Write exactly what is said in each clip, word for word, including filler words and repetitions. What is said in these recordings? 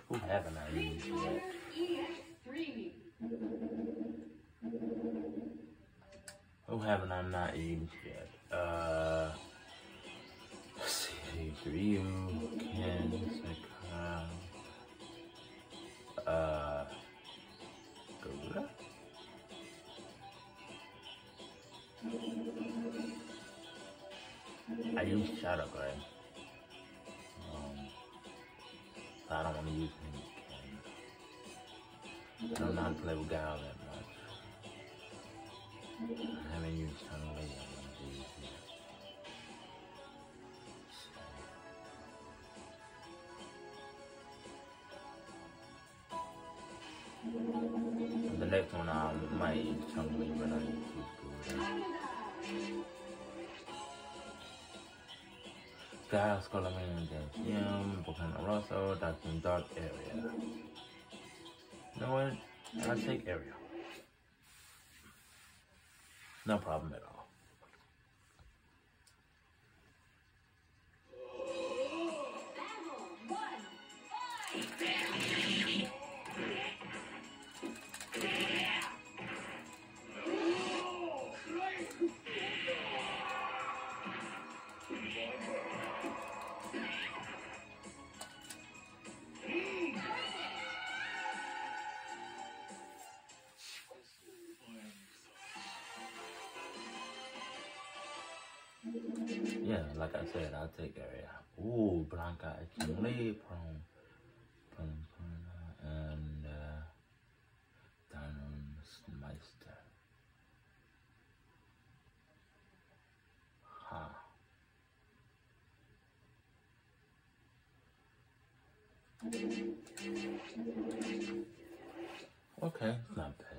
Who haven't I used yet? E X three. Who haven't I not used yet? Uh, let's see, Ryu, Ken, Sakura, uh, Garuda? I use Shadow Gray. Um, I don't want to use him. I don't know how to play with Gal that much. I haven't used Shadow Gray yet. I want to use him. So, the next one I might use Chun-Li, but I need to use Garuda. Guys, Colomanian James Yum, Volcano Rosso, Doctor Dark Area. You know what? I'll take Area. No problem at all. Yeah, like I said, I'll take Area. Ooh, Blanca, Chun-Li, Prone, Prone, and uh, Dynameister. Huh. Okay, it's not bad.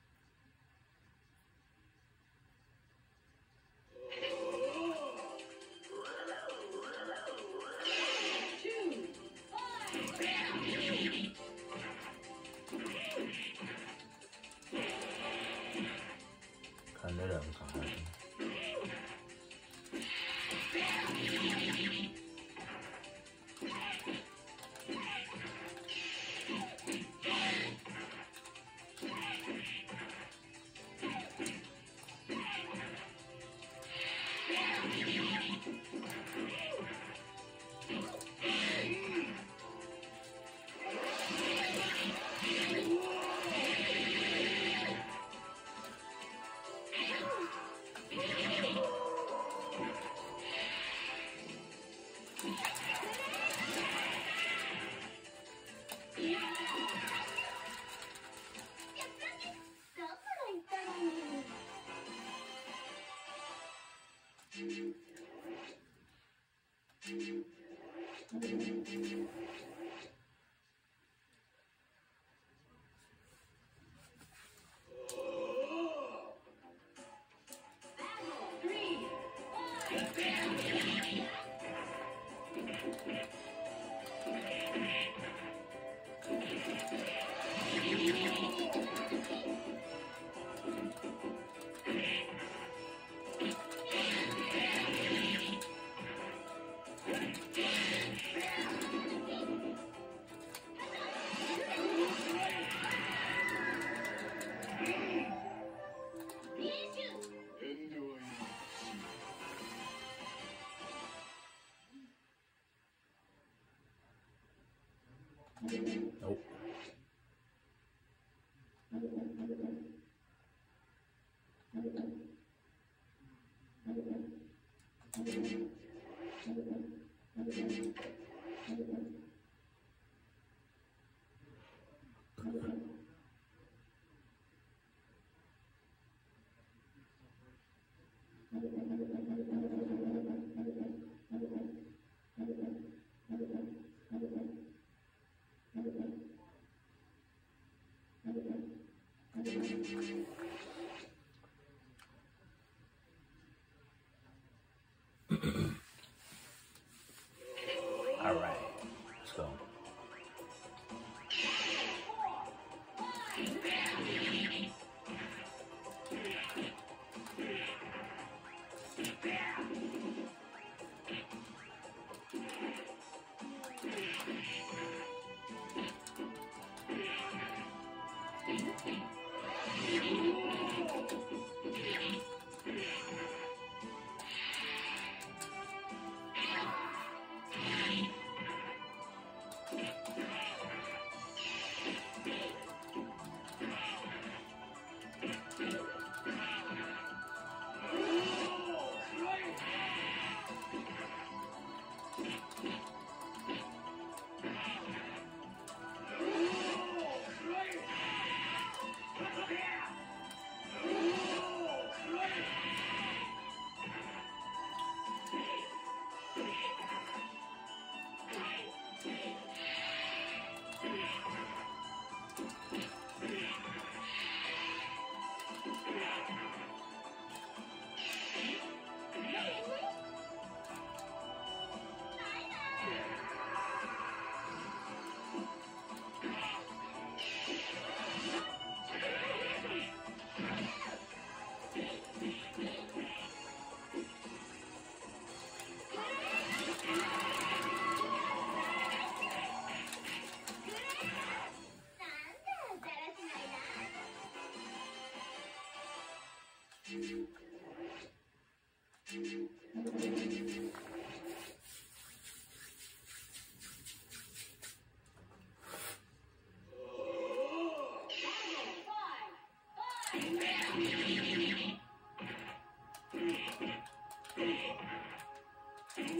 I knew that was gonna happen. Nope. All right, let's go.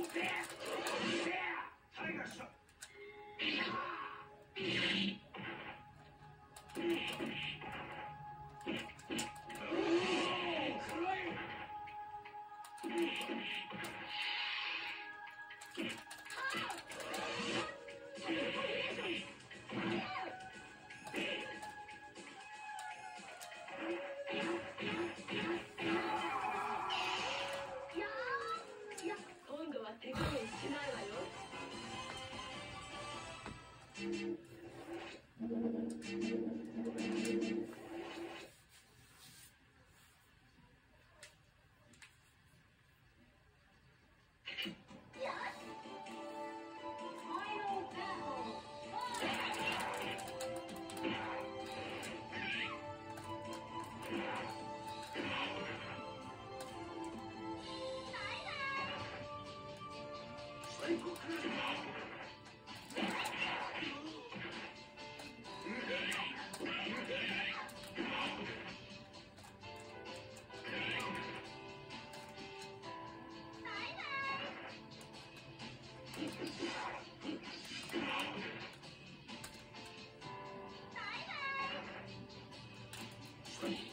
Bye.